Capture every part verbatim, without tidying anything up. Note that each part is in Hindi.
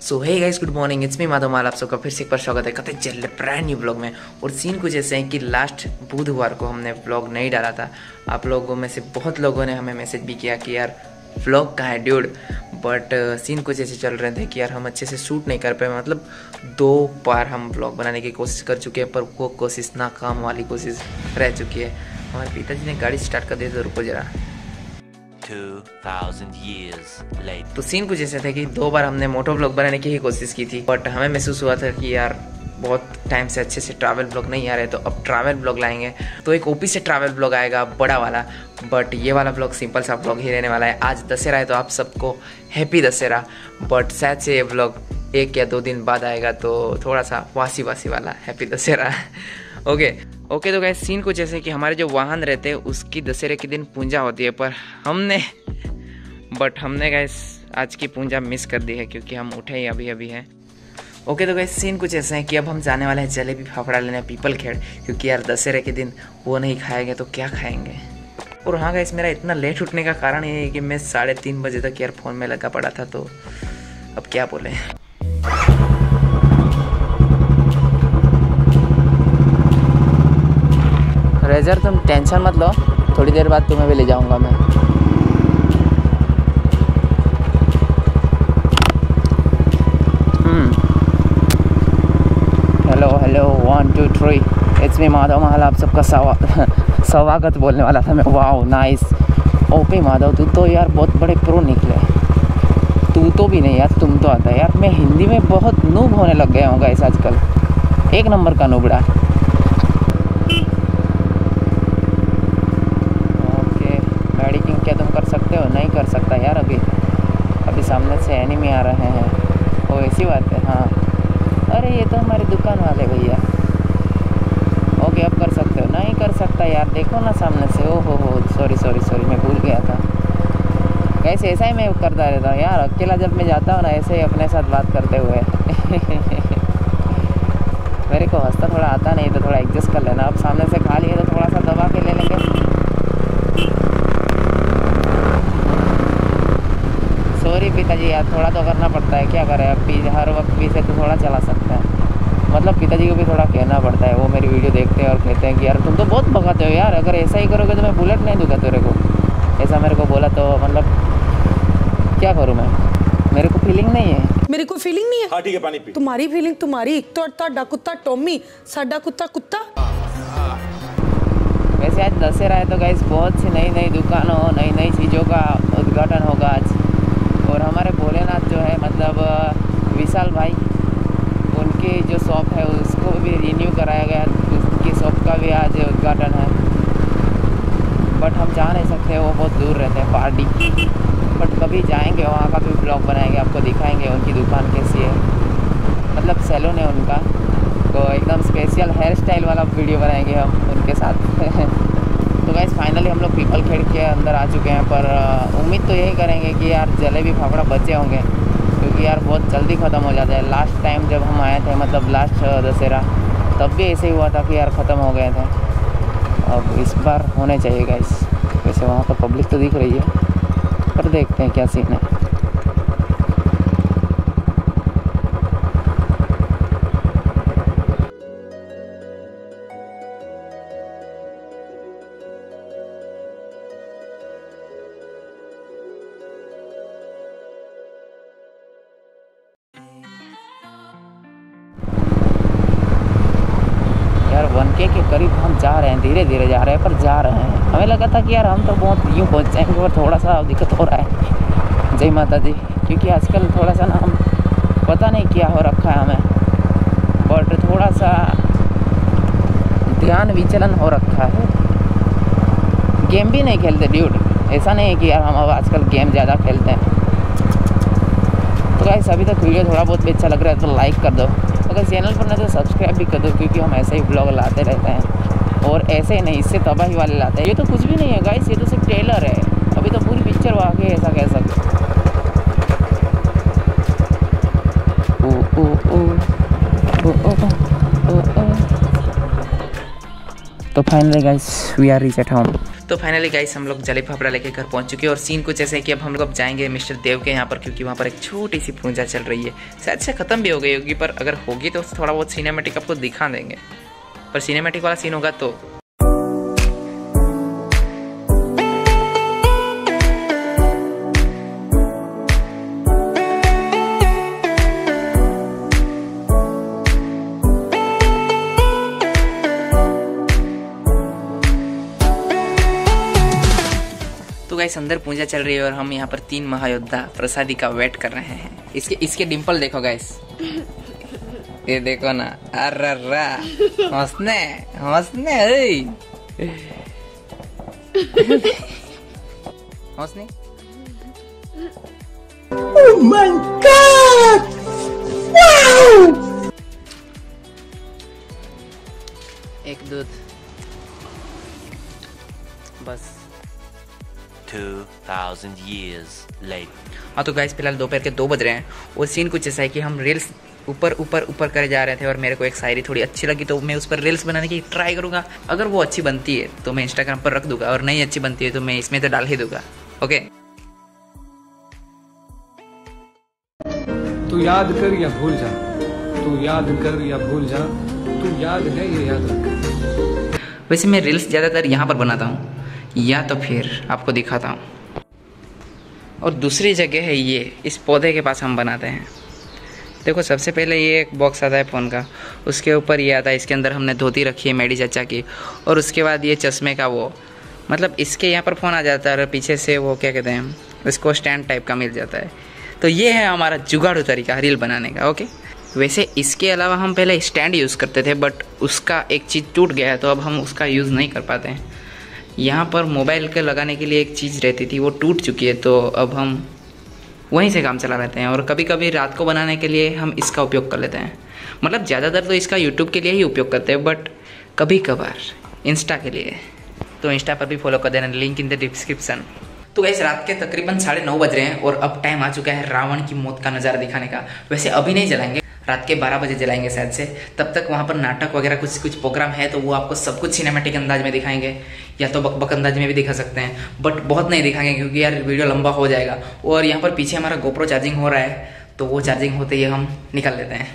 So hey guys, good morning, it's me Madhav Mal. आप सबका फिर से एक बार स्वागत है कहते चल रहे ब्रांड न्यू ब्लॉग में। और सीन कुछ ऐसे हैं कि लास्ट बुधवार को हमने ब्लॉग नहीं डाला था। आप लोगों में से बहुत लोगों ने हमें मैसेज भी किया कि यार व्लॉग कहाँ है ड्यूड, बट सीन कुछ ऐसे चल रहे थे कि यार हम अच्छे से शूट नहीं कर पाए। मतलब दो बार हम व्लॉग बनाने की कोशिश कर चुके हैं, पर वो कोशिश नाकाम वाली कोशिश रह चुकी है। हमारे पिताजी ने गाड़ी स्टार्ट कर दी तो रुको जरा। two thousand years later. तो सीन कुछ ऐसे थे कि दो बार हमने मोटो व्लॉग बनाने की ही कोशिश की थी, बट हमें महसूस हुआ था कि यार बहुत टाइम से अच्छे से ट्रैवल ब्लॉग नहीं आ रहे, तो अब ट्रैवल ब्लॉग लाएंगे। तो एक ओपी से ट्रैवल ब्लॉग आएगा बड़ा वाला, बट ये वाला ब्लॉग सिंपल सा ब्लॉग ही रहने वाला है। आज दशहरा है तो आप सबको हैप्पी दशहरा, बट शायद से ये ब्लॉग एक या दो दिन बाद आएगा, तो थोड़ा सा वासी वासी वाला हैप्पी दशहरा। ओके ओके तो गाइस सीन कुछ ऐसे कि हमारे जो वाहन रहते हैं उसकी दशहरे के दिन पूजा होती है, पर हमने बट हमने गाइस आज की पूजा मिस कर दी है क्योंकि हम उठे ही अभी अभी हैं। ओके तो गाइस सीन कुछ ऐसे हैं कि अब हम जाने वाले हैं जलेबी फाफड़ा लेने पीपल खेड़, क्योंकि यार दशहरे के दिन वो नहीं खाएंगे तो क्या खाएंगे। और हाँ गाइस, मेरा इतना लेट उठने का कारण ये है कि मैं साढ़े तीन बजे तक यार फ़ोन में लगा पड़ा था, तो अब क्या बोले। रेजर तुम टेंशन मत लो, थोड़ी देर बाद तुम्हें भी ले जाऊंगा मैं। Hello hello one two three, it's me Madhav Mahal. आप सबका स्वागत बोलने वाला था मैं। Wow nice. ओके माधव, तू तो यार बहुत बड़े प्रो निकले। तू तो भी नहीं यार, तुम तो आता है यार। मैं हिंदी में बहुत नूब होने लग गया हूँ गाइस आजकल, एक नंबर का नूबड़ा। क्या तुम कर सकते हो? नहीं कर सकता यार, अभी अभी सामने से एनिमी आ रहे हैं। ओ ऐसी बात है। हाँ, अरे ये तो हमारे दुकान वाले भैया। ओके अब कर सकते हो? नहीं कर सकता यार, देखो ना सामने से। ओ हो हो सॉरी सॉरी सॉरी, मैं भूल गया था। कैसे ऐसा ही मैं करता रहता हूँ यार, अकेला जब मैं जाता हूँ ना ऐसे ही अपने साथ बात करते हुए। मेरे को हंसता थोड़ा आता नहीं, तो थोड़ा एडजस्ट कर लेना। अब सामने से खा लिए तो थोड़ा सा दबा के ले लेंगे। सॉरी पिताजी यार, थोड़ा तो करना पड़ता है, क्या करें। अब हर वक्त पीछे तो थोड़ा चला सकते हैं। मतलब पिताजी को भी थोड़ा कहना पड़ता है, वो मेरी वीडियो देखते हैं और कहते हैं कि यार तुम तो बहुत भगाते हो यार, अगर ऐसा ही करोगे तो मैं बुलेट नहीं दूंगा तेरे को। ऐसा मेरे को बोला तो मतलब क्या करूँ मैं, मेरे को फीलिंग नहीं है। मेरे को फीलिंग नहीं है। हाँ ठीक है, पानी पी। तुम्हारी फीलिंग तुम्हारी, एक तो ਤੁਹਾਡਾ कुत्ता टॉमी, साडा कुत्ता कुत्ता। वैसे आज दशहरा है तो गाइस बहुत सी नई नई दुकानों नई नई चीज़ों का उद्घाटन होगा आज। और हमारे भोलेनाथ जो है मतलब विशाल भाई, उनकी जो शॉप है उसको भी रिन्यू कराया गया, उसकी शॉप का भी आज उद्घाटन है। बट हम जा नहीं सकते, वो बहुत दूर रहते हैं पार्टी। बट कभी जाएंगे वहाँ का भी ब्लॉग बनाएंगे, आपको दिखाएंगे उनकी दुकान कैसी है। मतलब सैलून है उनका, तो एकदम स्पेशल हेयर स्टाइल वाला वीडियो बनाएंगे हम उनके साथ। तो गाइस फाइनली हम लोग पीपल खेड़ के अंदर आ चुके हैं, पर उम्मीद तो यही करेंगे कि यार जलेबी फाफड़ा बचे होंगे, क्योंकि यार बहुत जल्दी ख़त्म हो जाता है। लास्ट टाइम जब हम आए थे, मतलब लास्ट दशहरा, तब भी ऐसे ही हुआ था कि यार ख़त्म हो गए थे। अब इस बार होने चाहिए गाइस। वैसे वहाँ पर पब्लिक तो दिख रही है, पर देखते हैं क्या सीन है। वन के के करीब हम जा रहे हैं, धीरे धीरे जा रहे हैं पर जा रहे हैं। हमें लगा था कि यार हम तो बहुत यूँ पहुँच जाएंगे, पर थोड़ा सा दिक्कत हो रहा है। जय माता दी। क्योंकि आजकल थोड़ा सा ना हम पता नहीं क्या हो रखा है हमें, बट थोड़ा सा ध्यान विचलन हो रखा है। गेम भी नहीं खेलते ड्यूड, ऐसा नहीं है कि यार हम अब आजकल गेम ज़्यादा खेलते हैं। तो गाइस अभी तक वीडियो थोड़ा बहुत भी अच्छा लग रहा है तो लाइक कर दो, अगर चैनल पर नहीं तो सब्सक्राइब भी कर दो, क्योंकि हम ऐसे ही ब्लॉग लाते रहते हैं। और ऐसे ही नहीं, इससे तबाही वाले लाते हैं। ये तो कुछ भी नहीं है गाइस, ये तो सिर्फ ट्रेलर है, अभी तो पूरी पिक्चर वो आगे ऐसा कह सकते। ओ ओ ओ ओ ओ ओ। तो finally guys we are reach at home. तो फाइनली गाइस हम लोग जलेबी फाफड़ा लेके घर पहुंच चुके हैं और सीन कुछ ऐसे है कि अब हम लोग अब जाएंगे मिस्टर देव के यहाँ पर, क्योंकि वहाँ पर एक छोटी सी पूजा चल रही है। शायद से खत्म भी हो गई होगी, पर अगर होगी तो थोड़ा बहुत सिनेमैटिक आपको दिखा देंगे, पर सिनेमैटिक वाला सीन होगा तो। तो गाइस अंदर पूजा चल रही है और हम यहाँ पर तीन महायोद्धा प्रसादी का वेट कर रहे हैं। इसके इसके डिंपल देखो गाइस, ये देखो ना, अर्रा हंसने हंसने हंसने। Oh my god, wow. एक दूध बस। Two thousand years later. हाँ तो गाइस फिलहाल दोपहर के दो बज रहे हैं और सीन कुछ ऐसा है कि हम रील्स ऊपर ऊपर ऊपर करे जा रहे थे और मेरे को एक शायरी थोड़ी अच्छी लगी तो मैं उस पर रील्स बनाने की ट्राई करूँगा। अगर वो अच्छी बनती है तो मैं इंस्टाग्राम पर रख दूंगा और नहीं अच्छी बनती है तो मैं इसमें तो डाल ही दूंगा। ओके, तू याद कर या भूल जा, तू याद कर या भूल जा, तू याद है ये याद रख। वैसे मैं रील्स ज़्यादातर यहाँ पर बनाता हूँ या तो फिर आपको दिखाता हूँ, और दूसरी जगह है ये इस पौधे के पास हम बनाते हैं। देखो सबसे पहले ये एक बॉक्स आता है फ़ोन का, उसके ऊपर ये आता है, इसके अंदर हमने धोती रखी है मेडी चाचा की, और उसके बाद ये चश्मे का वो मतलब इसके यहाँ पर फ़ोन आ जाता है और पीछे से वो क्या कहते हैं इसको स्टैंड टाइप का मिल जाता है। तो ये है हमारा जुगाड़ू तरीका रील बनाने का। ओके, वैसे इसके अलावा हम पहले स्टैंड यूज़ करते थे बट उसका एक चीज़ टूट गया है तो अब हम उसका यूज़ नहीं कर पाते हैं। यहाँ पर मोबाइल के लगाने के लिए एक चीज़ रहती थी वो टूट चुकी है तो अब हम वहीं से काम चला लेते हैं, और कभी कभी रात को बनाने के लिए हम इसका उपयोग कर लेते हैं। मतलब ज़्यादातर तो इसका यूट्यूब के लिए ही उपयोग करते हैं बट कभी कभार इंस्टा के लिए, तो इंस्टा पर भी फॉलो कर देना, लिंक इन द डिस्क्रिप्शन। तो गाइस रात के तकरीबन साढ़े नौ बज रहे हैं और अब टाइम आ चुका है रावण की मौत का नज़ारा दिखाने का। वैसे अभी नहीं जलाएंगे, रात के बारह बजे जलाएंगे शायद से, तब तक वहाँ पर नाटक वगैरह कुछ कुछ प्रोग्राम है तो वो आपको सब कुछ सिनेमैटिक अंदाज में दिखाएंगे या तो बक बक अंदाज में भी दिखा सकते हैं, बट बहुत नहीं दिखाएंगे क्योंकि यार वीडियो लंबा हो जाएगा। और यहाँ पर पीछे हमारा गोप्रो चार्जिंग हो रहा है तो वो चार्जिंग होते ही हम निकल लेते हैं।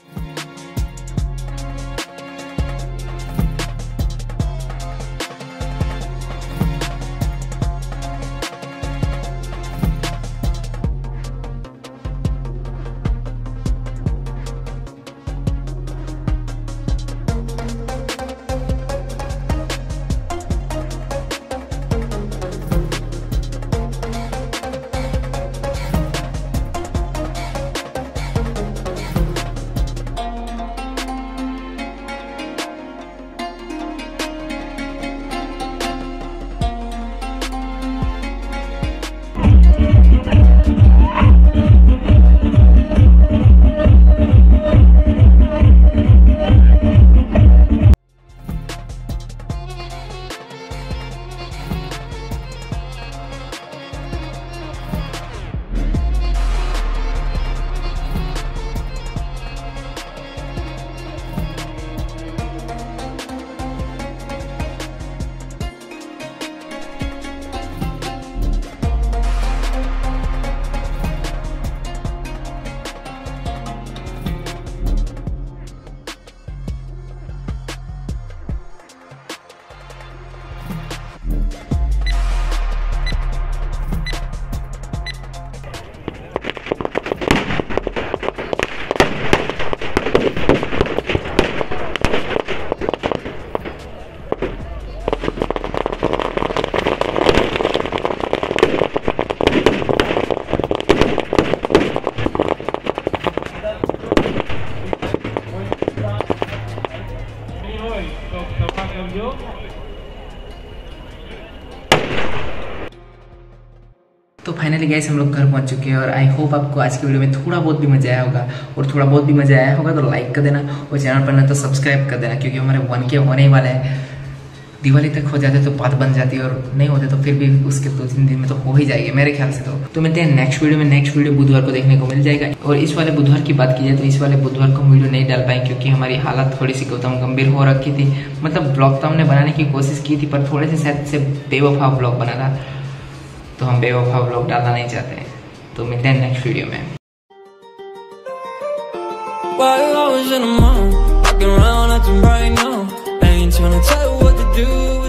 तो फाइनली गाइस हम लोग घर पहुंच चुके हैं और आई होप आपको आज की वीडियो में थोड़ा बहुत भी मजा आया होगा, और थोड़ा बहुत भी मजा आया होगा तो लाइक कर देना और चैनल पर ना तो सब्सक्राइब कर देना क्योंकि हमारे वन के होने ही वाला है दिवाली तक हो जाते तो बात बन जाती है, और नहीं होते तो फिर भी उसके दो तीन दिन में तो हो ही जाएगी मेरे ख्याल से। तो तो मिलते हैं नेक्स्ट वीडियो में। नेक्स्ट वीडियो बुधवार को देखने को मिल जाएगा। और इस वाले बुधवार की बात की जाए तो इस वाले बुधवार को वीडियो नहीं डाल पाए क्योंकि हमारी हालत थोड़ी सी गौतम गंभीर हो रखी थी। मतलब ब्लॉग तो हमने बनाने की कोशिश की थी पर थोड़े से शायद से बेवफा ब्लॉग बना था, तो हम बेवफा ब्लॉग डालना नहीं चाहते। तो मिलते हैं नेक्स्ट वीडियो में। Why you always in the mood? Walking around acting right now. I ain't tryna tell you what to do.